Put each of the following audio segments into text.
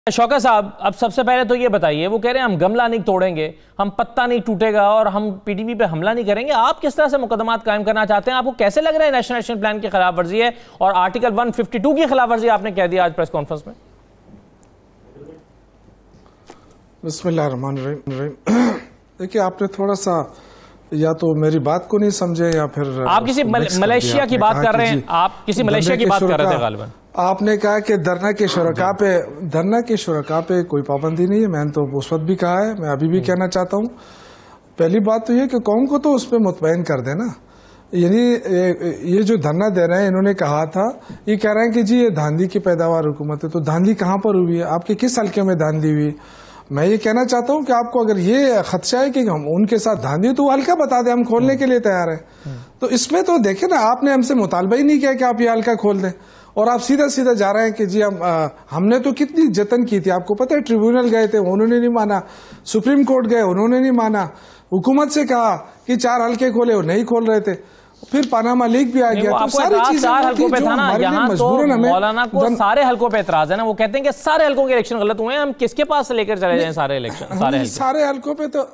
شوکت صاحب، اب سب سے پہلے تو یہ بتائیے، وہ کہہ رہے ہیں ہم گملہ نہیں توڑیں گے، ہم پتہ نہیں ٹوٹے گا اور ہم پی ڈی پی پہ حملہ نہیں کریں گے. آپ کس طرح سے مقدمات قائم کرنا چاہتے ہیں؟ آپ کو کیسے لگ رہا ہے نیشنل پلان کی خلاف ورزی ہے اور آرٹیکل 152 کی خلاف ورزی آپ نے کہہ دیا آج پریس کانفرنس میں؟ بسم اللہ الرحمن الرحیم. دیکھیے، آپ نے تھوڑا سا یا تو میری بات کو نہیں سمجھے یا پھر آپ کسی ملیشیا کی بات کر رہے ہیں. آپ کسی ملیشیا کی بات کر رہے تھے غالباً. آپ نے کہا کہ دھرنا کے شرکاء پہ کوئی پابندی نہیں ہے. میں نے تو اس وقت بھی کہا ہے، میں ابھی بھی کہنا چاہتا ہوں. پہلی بات تو یہ کہ قوم کو تو اس پہ مطمئن کر دینا. یعنی یہ جو دھرنا دے رہے ہیں، انہوں نے کہا تھا، یہ کہہ رہے ہیں کہ جی یہ دھاندلی کی پیداوار حکومت ہے. تو دھاندلی کہاں پر ہوئی ہے؟ آپ کے کس حلقے میں دھاندلی ہوئی؟ میں یہ کہنا چاہتا ہوں کہ آپ کو اگر یہ خدشہ ہے کہ ہم ان کے ساتھ دھاندلی، تو وہ حلقہ بتا دیں، ہم کھولنے کے لیے تیار ہیں. تو اس میں تو دیکھیں نا، آپ نے ہم سے مطالبہ ہی نہیں کیا کہ آپ یہ حلقہ کھول دیں، اور آپ سیدھا جا رہے ہیں کہ جی ہم نے تو کتنی جتن کی تھی. آپ کو پتہ ہے، ٹریبیونل گئے تھے، انہوں نے نہیں مانا. سپریم کورٹ گئے، انہوں نے نہیں مانا. حکومت سے کہا کہ 4 حلقے کھولے، وہ نہیں کھول رہے تھے. پھر پاناما لیک بھی آ گیا. تو ساری چیزیں حلقوں پہ تھا نا. یہاں تو مولانا کو سارے حلقوں پہ اعتراض ہے نا. وہ کہتے ہیں کہ سارے حلقوں کے الیکشن غلط ہوئے ہیں، ہم کس کے پاس سے لے کر چلے جائیں سارے الیکشن؟ سارے حلقوں پہ تو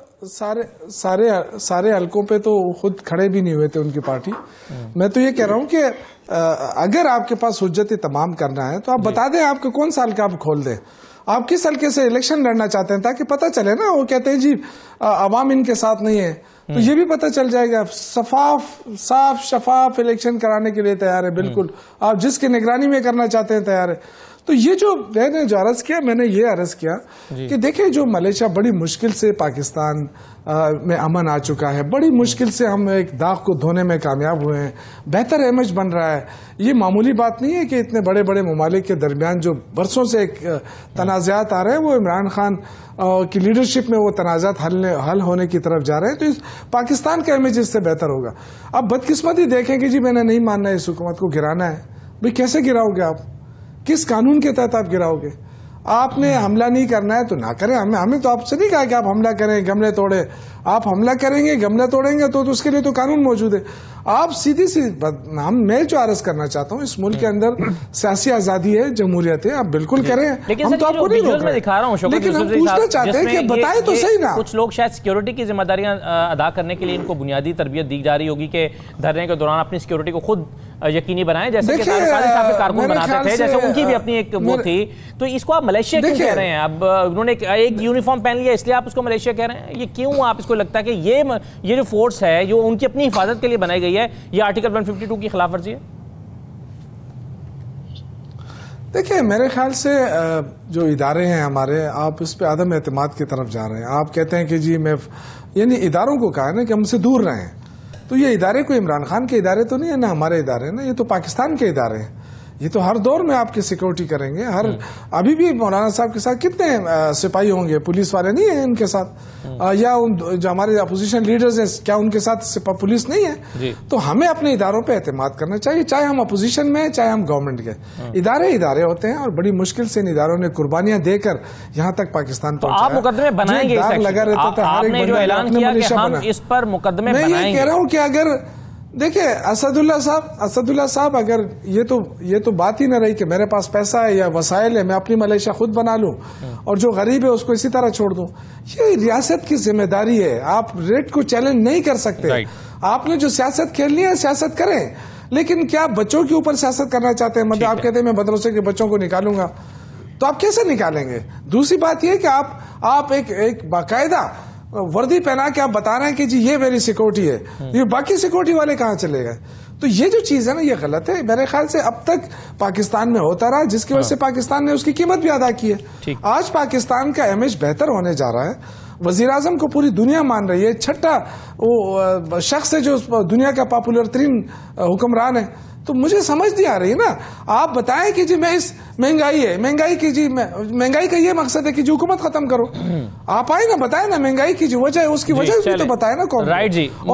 سارے حلقوں پہ تو خود کھڑے بھی نہیں ہوئے تھے ان کی پارٹی. میں تو یہ کہہ رہا ہوں کہ اگر آپ کے پاس حجت تمام کرنا ہے تو آپ بتا دیں آپ کو کون سا حلقہ آپ کھول دیں. آپ کس حلقے سے الیکشن لڑنا چاہتے ہیں، تاکہ پتہ چلے نا. وہ کہتے ہیں جی عوام ان کے ساتھ نہیں ہے، تو یہ بھی پتہ چل جائے گا. صاف شفاف الیکشن کرانے کے لیے تیار ہے بالکل. آپ جس کی نگرانی میں کرنا چاہتے ہیں تیار ہے. تو یہ جو میں نے عرض کیا، میں نے یہ عرض کیا کہ دیکھیں، جو ملیشیا بڑی مشکل سے پاکستان میں امن آ چکا ہے، بڑی مشکل سے ہم ایک داغ کو دھونے میں کامیاب ہوئے ہیں، بہتر امیج بن رہا ہے. یہ معمولی بات نہیں ہے کہ اتنے بڑے بڑے ممالک کے درمیان جو برسوں سے ایک تنازعات آ رہے ہیں، وہ عمران خان کی لیڈرشپ میں وہ تنازعات حل ہونے کی طرف جا رہے ہیں. تو پاکستان کا امیج اس سے بہتر ہوگا. اب بدقسمتی دیکھیں کہ جی میں نے نہیں ماننا ہے، اس حکومت کو گرانا ہے. بھئی کیسے گراؤ گے آپ؟ کس قانون کے تحت آپ گراؤ گے؟ آپ نے حملہ نہیں کرنا ہے تو نہ کریں. ہمیں تو آپ سے نہیں کہا کہ آپ حملہ کریں، گملے توڑیں. آپ حملہ کریں گے، گملے توڑیں گے تو اس کے لیے تو قانون موجود ہے. آپ سیدھی میں جو عرض کرنا چاہتا ہوں، اس ملک کے اندر سیاسی آزادی ہے، جمہوریت ہے، آپ بالکل کریں. ہم تو آپ کو نہیں روک رہے، لیکن ہم پوچھنا چاہتے ہیں کہ بتائیں تو صحیح نا. کچھ لوگ شاید سیکیورٹی کی ذمہ داریاں ادا کرنے کے لیے ان کو بنیادی تربیت دی جا رہی ہوگی کہ دھرنے کے دوران اپنی سیکیورٹی کو خود یقینی بنائیں، جیسے کہ طارق قادری صاحب کے کارکن بناتے تھے، جیسے ان کی بھی اپنی ایک وہ تھی. تو اس کو آپ ملیشیا کیوں کہہ رہے ہیں؟ اب انہوں نے ایک یونیفارم پہن لیا، اس لیے آپ اس کو ملیشیا کہہ رہے ہیں. یہ کیوں آپ اس کو لگتا ہے کہ یہ جو فورس ہے جو ان کی اپنی حفاظت کے لیے بنائی گئی ہے، یہ آرٹیکل 152 کی خلاف ورزی ہے؟ دیکھیں، میرے خیال سے جو ادارے ہیں ہمارے، آپ اس پہ عدم اعتماد کی طرف جا رہے ہیں. آپ کہتے ہیں کہ جی یعنی اداروں کو کہا ہے نا کہ ہم سے دور رہیں. تو یہ ادارے کوئی عمران خان کے ادارے تو نہیں ہے، نہ ہمارے ادارے ہیں نا. یہ تو پاکستان کے ادارے ہیں. یہ تو ہر دور میں آپ کی سیکورٹی کریں گے. ابھی بھی مولانا صاحب کے ساتھ کتنے سپاہی ہوں گے؟ پولیس والے نہیں ہیں ان کے ساتھ؟ یا جو ہمارے اپوزیشن لیڈرز ہیں، کیا ان کے ساتھ پولیس نہیں ہے؟ تو ہمیں اپنے اداروں پہ اعتماد کرنا چاہیے، چاہے ہم اپوزیشن میں ہیں، چاہے ہم گورنمنٹ کے. ادارے ہوتے ہیں، اور بڑی مشکل سے ان اداروں نے قربانیاں دے کر یہاں تک پاکستان پہنچایا. آپ مقدمے بنائیں گے؟ آپ نے جو اعلان کیا کہ ہم اس پر مقدمے بنائیں گے. میں یہ کہہ رہا ہوں کہ اگر دیکھیں اسد اللہ صاحب اگر یہ تو بات ہی نہ رہی کہ میرے پاس پیسہ ہے یا وسائل ہے، میں اپنی ملیشیا خود بنا لوں اور جو غریب ہے اس کو اسی طرح چھوڑ دوں. یہ ریاست کی ذمہ داری ہے. آپ ریٹ کو چیلنج نہیں کر سکتے. آپ نے جو سیاست کھیلنی ہے سیاست کریں، لیکن کیا بچوں کے اوپر سیاست کرنا چاہتے ہیں؟ مطلب آپ کہتے ہیں میں مدرسے کے بچوں کو نکالوں گا، تو آپ کیسے نکالیں گے؟ دوسری بات یہ کہ آپ ایک باقاعدہ وردی پہنا کے آپ بتا رہے ہیں کہ جی یہ میری سیکورٹی ہے، یہ باقی سیکورٹی والے کہاں چلے گئے؟ تو یہ جو چیز ہے نا، یہ غلط ہے. میرے خیال سے اب تک پاکستان میں ہوتا رہا، جس کی وجہ سے پاکستان نے اس کی قیمت بھی ادا کی ہے. آج پاکستان کا امیج بہتر ہونے جا رہا ہے. وزیر اعظم کو پوری دنیا مان رہی ہے. چھٹا وہ شخص ہے جو دنیا کا پاپولر ترین حکمران ہے. تو مجھے سمجھ نہیں آ رہی نا. آپ بتائیں کہ جی میں اس مہنگائی کا یہ مقصد ہے کہ جو حکومت ختم کرو. آپ آئے نا، بتائیں نا مہنگائی کی جو وجہ ہے، اس کی وجہ بھی تو بتائیں نا.